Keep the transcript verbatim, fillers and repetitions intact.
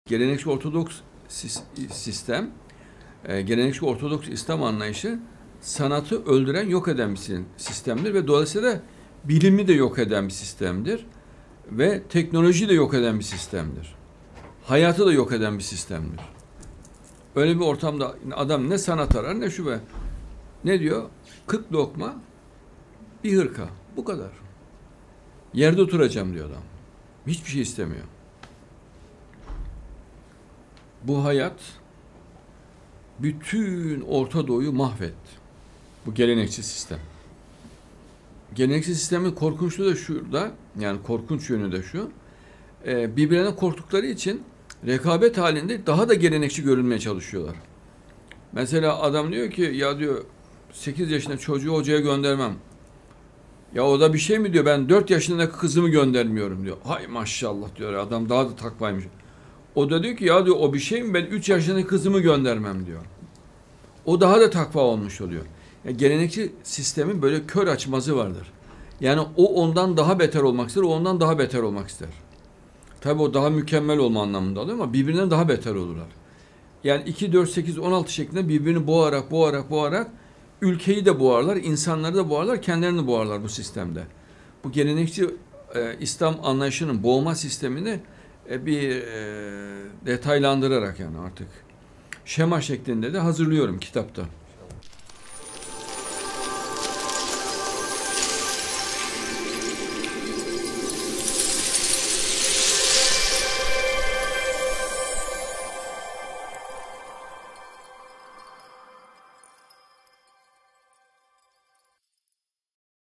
geleneksel Ortodoks sistem, e, geleneksel Ortodoks İslam anlayışı sanatı öldüren, yok eden bir sistemdir ve dolayısıyla bilimi de yok eden bir sistemdir ve teknoloji de yok eden bir sistemdir. Hayatı da yok eden bir sistemdir. Öyle bir ortamda adam ne sanat arar ne şube. Ne diyor? kırk lokma, bir hırka. Bu kadar. Yerde oturacağım diyor adam. Hiçbir şey istemiyor. Bu hayat bütün Orta Doğu'yu mahvetti. Bu gelenekçi sistem. Gelenekçi sistemin korkunçluğu da şurada, yani korkunç yönü de şu, e, birbirine korktukları için rekabet halinde daha da gelenekçi görünmeye çalışıyorlar. Mesela adam diyor ki, ya diyor, sekiz yaşında çocuğu hocaya göndermem. Ya o da bir şey mi diyor, ben dört yaşındaki kızımı göndermiyorum diyor. Hay maşallah diyor, adam daha da takvaymış. O da diyor ki, ya diyor, o bir şey mi, ben üç yaşındaki kızımı göndermem diyor. O daha da takva olmuş oluyor. Yani gelenekçi sistemin böyle kör açmazı vardır. Yani o ondan daha beter olmak ister, o ondan daha beter olmak ister. Tabii o daha mükemmel olma anlamında alıyor ama birbirinden daha beter olurlar. Yani iki, dört, sekiz, on altı şeklinde birbirini boğarak, boğarak, boğarak ülkeyi de boğarlar, insanları da boğarlar, kendilerini boğarlar bu sistemde. Bu gelenekçi e, İslam anlayışının boğma sistemini e, bir e, detaylandırarak yani artık şema şeklinde de hazırlıyorum kitapta.